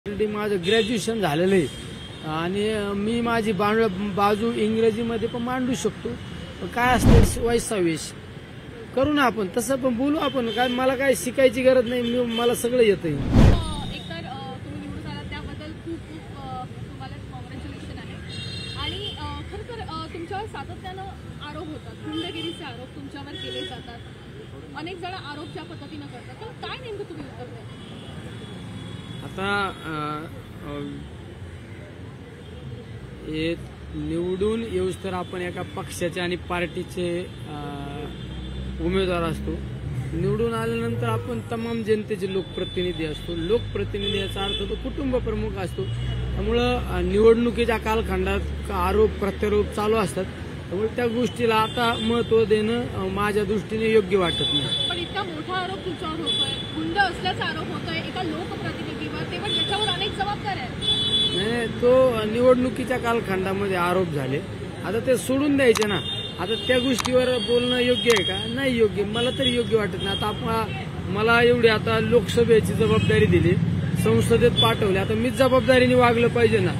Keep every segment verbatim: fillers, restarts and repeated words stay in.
Already माझं graduation झालेलं आहे आणि मी माझी बाजू इंग्रजीमध्ये पण मांडू शकतो. काय असतं वैसावेश करू ना आपण, तसं पण बोलू आपण. काय मला काय शिकायची गरज नाही, मी मला सगळं येतं. एकतर तुम्ही निवडून आलात त्याबद्दल खूप खूप तुम्हाला कॉंग्रॅच्युलेशन आहे. आणि खरं तर तुमच्यावर सातत्यानं आरोप होतात, गुंडगिरीचे आरोप तुमच्यावर केले जातात. अनेक जण आरोप ज्या पद्धतीनं करतात, तर काय नेमकं तुम्ही उत्तर द्या? आता हे निवडून येऊस तर आपण एका पक्षाचे आणि पार्टीचे उमेदवार असतो. निवडून आल्यानंतर आपण तमाम जनतेचे लोकप्रतिनिधी असतो. लोकप्रतिनिधी याचा अर्थ तो कुटुंब प्रमुख असतो. त्यामुळं निवडणुकीच्या कालखंडात आरोप प्रत्यारोप चालू असतात. त्यामुळे त्या गोष्टीला आता महत्व देणं माझ्या दृष्टीने योग्य वाटत नाही. पण इतका मोठा आरोप तुमच्यावर होतोय, गुंड असल्याचा आरोप होतोय एका लोकप्रतिनिधीवर, तेव्हा त्याच्यावर अनेक जबाबदार आहेत. नाही, तो निवडणुकीच्या कालखंडामध्ये आरोप झाले, आता ते सोडून द्यायचे ना. आता त्या गोष्टीवर बोलणं योग्य आहे का? नाही योग्य, मला तरी योग्य वाटत नाही. आता आपण मला एवढी आता लोकसभेची जबाबदारी दिली, संसदेत पाठवली, आता मीच जबाबदारीने वागलं पाहिजे ना.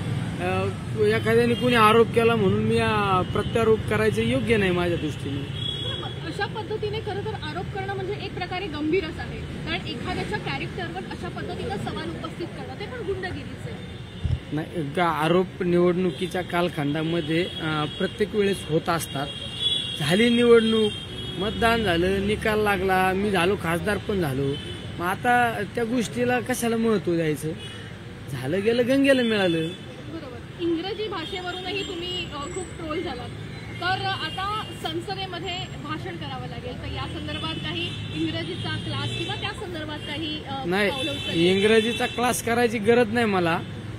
एखाद्याने कोणी आरोप केला म्हणून मी प्रत्यारोप करायचं योग्य नाही माझ्या दृष्टीने. अशा पद्धतीने खरं तर आरोप करणं म्हणजे एक प्रकारे गंभीरच आहे, कारण एखाद्याच्या कॅरेक्टरवर अशा पद्धतीनं सवाल उपस्थित करणं ते पण गुंडगिरीचे नाही. आरोप निवडणुकीच्या कालखंडामध्ये प्रत्येक वेळेस होत असतात. झाली निवडणूक, मतदान झालं, निकाल लागला, मी झालो खासदार पण झालो, मग आता त्या गोष्टीला कशाला महत्व द्यायचं? झालं गेलं, गंगेला मिळालं. बरोबर. इंग्रजी भाषेवरूनही तुम्ही खूप ट्रोल झालात, तर आता संसदेमध्ये भाषण करावं लागेल, तर या संदर्भात काही इंग्रजीचा क्लास किंवा त्या संदर्भात काही नाही, इंग्रजीचा क्लास करायची गरज नाही मला.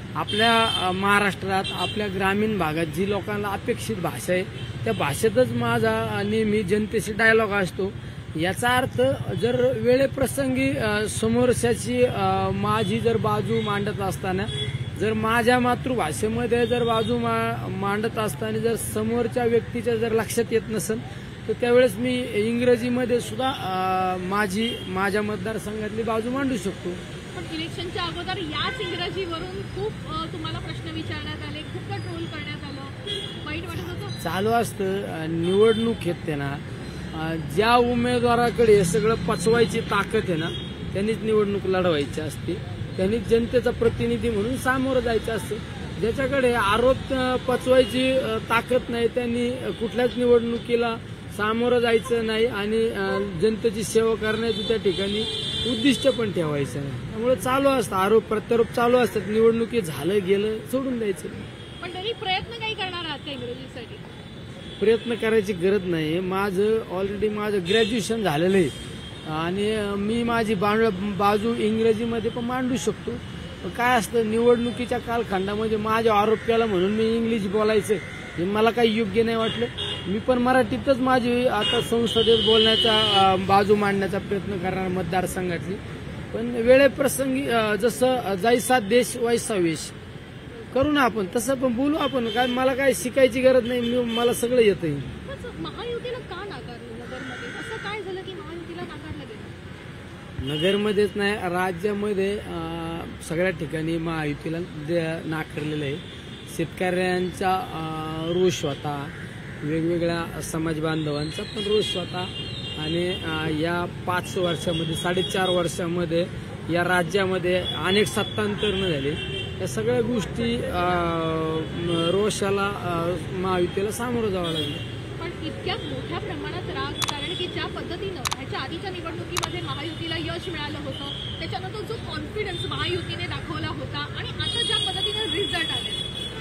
आपल्या महाराष्ट्रात आपल्या ग्रामीण भागात जी लोकांना अपेक्षित भाषा आहे त्या भाषेतच माझा नेहमी जनतेशी डायलॉग असतो. याचा अर्थ जर वेळेप्रसंगी समोरच्याची माझी जर बाजू मांडत असताना, जर माझ्या मातृभाषेमध्ये जर बाजू मांडत असताना जर समोरच्या व्यक्तीच्या जर लक्षात येत नसेल, तर त्यावेळेस मी इंग्रजीमध्ये सुद्धा माझी माझ्या मतदारसंघातली बाजू मांडू शकतो. पण इलेक्शनच्या अगोदर याच इंग्रजीवरून खूप तुम्हाला प्रश्न विचारण्यात आले, खूप ट्रोल करण्यात आलं, वाईट वाटत होतं? चालू असतं. निवडणूक येते ना, ज्या उमेदवाराकडे हे सगळं पचवायची ताकद आहे ना, त्यांनीच निवडणूक लढवायची असते, त्यांनीच जनतेचा प्रतिनिधी म्हणून सामोरं जायचं असतं. ज्याच्याकडे आरोप पचवायची ताकद नाही त्यांनी कुठल्याच निवडणुकीला सामोरं जायचं नाही आणि जनतेची सेवा करण्याचं त्या ठिकाणी उद्दिष्ट पण ठेवायचं नाही. त्यामुळे चालू असतं, आरोप प्रत्यारोप चालू असतात. निवडणुकी झालं गेलं सोडून द्यायचं. पण तरी प्रयत्न काही करणार आहात का इंग्रजीसाठी? प्रयत्न करायची गरज नाही. माझं ऑलरेडी माझं ग्रॅज्युएशन झालेलं आहे आणि मी माझी बाजू इंग्रजीमध्ये पण मांडू शकतो. काय असतं, निवडणुकीच्या कालखंडामध्ये माझा आरोप केला म्हणून मी इंग्लिश बोलायचं हे मला काही योग्य नाही वाटलं. मी पण मराठीतच माझी आता संसदेत बोलण्याचा बाजू मांडण्याचा प्रयत्न करणार मतदारसंघातली. पण वेळेप्रसंगी जसं जैसा देश वैसा वेश करू ना आपण, तसं पण बोलू आपण. काय मला काय शिकायची गरज नाही, मी मला सगळं येतं. महायुतीला का नाकारलं नगरमध्ये? असं काय झालं की महायुतीला नाकारलं गेलं? नगरमध्येच नाही, राज्यामध्ये सगळ्या ठिकाणी महायुतीला नाकारलेलं आहे. शेतकऱ्यांचा रोष होता, वेगवेगळ्या समाज बांधवांचा पण रोष होता. आणि या पाच वर्षामध्ये साडेचार वर्षामध्ये या राज्यामध्ये अनेक सत्तांतरणं झाली. या सगळ्या गोष्टी रोषाला महायुतीला सामोरं जावं लागलं. पण इतक्या मोठ्या प्रमाणात राग, कारण की ज्या पद्धतीनं ह्याच्या आधीच्या निवडणुकीमध्ये महायुतीला यश मिळालं होतं, त्याच्यानंतर जो कॉन्फिडन्स महायुतीने दाखवला होता आणि आता ज्या पद्धतीने रिझल्ट आले,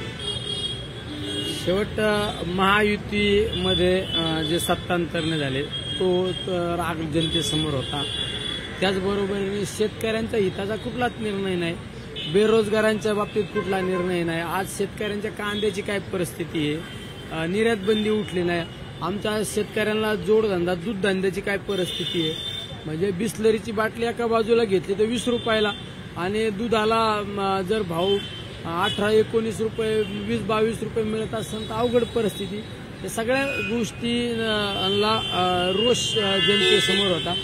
शेवट महायुतीमध्ये जे सत्तांतरण झाले तो राग जनतेसमोर होता. त्याचबरोबर शेतकऱ्यांच्या हिताचा कुठलाच निर्णय नाही, बेरोजगारांच्या बाबतीत कुठला निर्णय नाही. आज शेतकऱ्यांच्या कांद्याची काय परिस्थिती आहे, निर्यात बंदी उठली नाही. आमच्या शेतकऱ्यांना जोडधंदा दूध धंद्याची काय परिस्थिती आहे, म्हणजे बिस्लरीची बाटली एका बाजूला घेतली तर वीस रुपयाला आणि दुधाला जर भाव अठरा एकोणीस रुपये वीस बावीस रुपये मिळत असेल तर अवघड परिस्थिती. या सगळ्या गोष्टीला रोष जनतेसमोर होता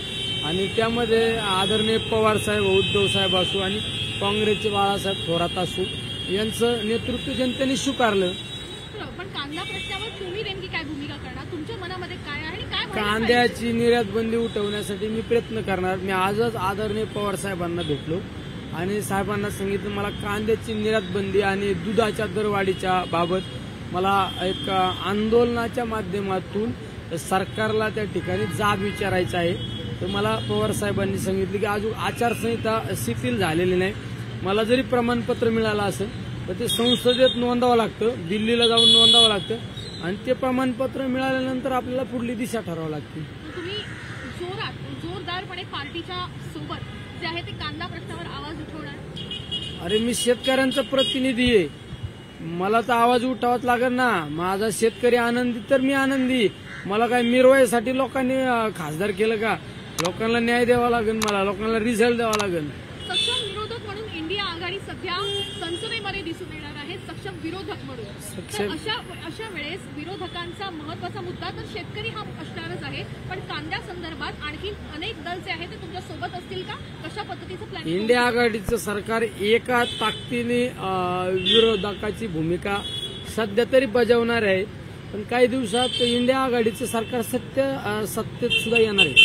आणि त्यामध्ये आदरणीय पवार साहेब, उद्धव साहेब असू आणि काँग्रेसचे बाळासाहेब थोरात असू यांचं नेतृत्व जनतेने स्वीकारलं. बरं, पण कांदा प्रश्नावर तुम्ही नेमकी काय भूमिका करणार? तुमच्या मनामध्ये काय आहे आणि काय व्हायला पाहिजे? कांद्याची निर्यात बंदी उठवण्यासाठी मी प्रयत्न करणार. मी आजच आदरणीय पवार साहेबांना भेटलो आणि साहेबांना सांगितलं मला कांद्याची निर्यात बंदी आणि दुधाच्या दरवाढीच्या बाबत मला एक आंदोलनाच्या माध्यमातून सरकारला त्या ठिकाणी जाब विचारायचा आहे. तर मला पवार साहेबांनी सांगितलं की अजून आचारसंहिता शिथिल झालेली नाही. मला जरी प्रमाणपत्र मिळालं असेल तर ते संसदेत नोंदावं लागतं, दिल्लीला जाऊन नोंदावं लागतं आणि ते प्रमाणपत्र मिळाल्यानंतर आपल्याला पुढली दिशा ठरवावी लागते. तर तुम्ही जोरात जोरदारपणे पार्टीच्या सोबत जे आहे ते कांदा प्रश्नावर आवाज उठवणार? अरे मी शेतकऱ्यांचा प्रतिनिधी आहे, मला तर आवाज उठावाच लागेल ना. माझा शेतकरी आनंदी तर मी आनंदी. मला काय मिरवायसाठी लोकांनी खासदार केलं का? लोकांना न्याय द्यावा लागेल, मला लोकांना रिझल्ट द्यावा लागेल. सक्षम विरोधक म्हणून इंडिया आघाडी सध्या संसदेमध्ये दिसून येणार आहे, सक्षम विरोधक म्हणून. तर अशा अशा वेळेस विरोधकांचा महत्वाचा मुद्दा तर शेतकरी हा असणारच आहे, पण कांद्या संदर्भात आणखी अनेक दल जे आहे ते तुमच्या सोबत असतील का? कशा पद्धतीचं प्लॅन? इंडिया आघाडीचं सरकार एका ताकदीने विरोधकाची भूमिका सध्या तरी बजावणार आहे, पण काही दिवसात इंडिया आघाडीचं सरकार सत्य सत्तेत सुद्धा येणार आहे.